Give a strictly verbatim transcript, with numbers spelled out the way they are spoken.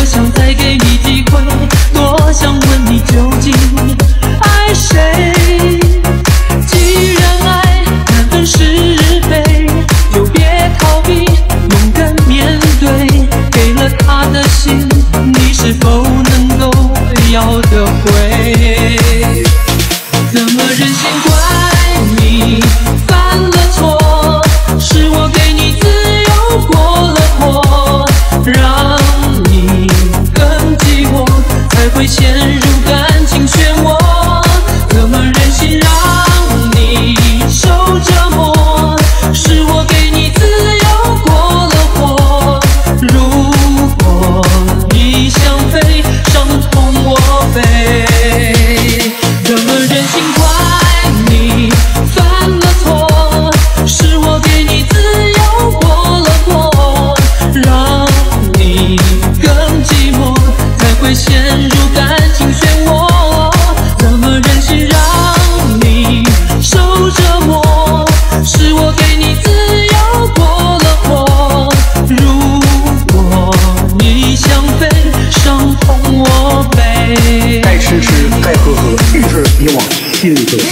想再给你机会，多想问你究竟爱谁。既然爱难分是非，就别逃避，勇敢面对。给了他的心，你是否能够要得回？怎么忍心怪你犯了错？是我给你自由过了火，让你更寂寞，才会陷入感情漩涡。怎么忍心让你受折磨？是我给你自由过了火，如果你想飞，伤痛我背。怎么忍心怪你犯了错？是我给你自由过了火，让你更寂寞，才会陷入感情漩涡。怎么忍心让你受折磨？是我给你自由过了火，如果你想飞，伤痛我背。 该吃吃，该喝喝，遇事别往心里搁。